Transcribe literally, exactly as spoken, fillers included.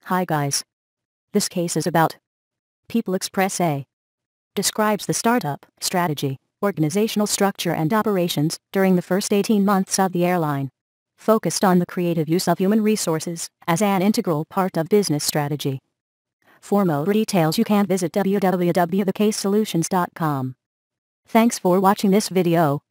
Hi guys. This case is about People Express A. Describes the startup, strategy, organizational structure and operations during the first eighteen months of the airline. Focused on the creative use of human resources as an integral part of business strategy. For more details you can visit w w w dot the case solutions dot com. Thanks for watching this video.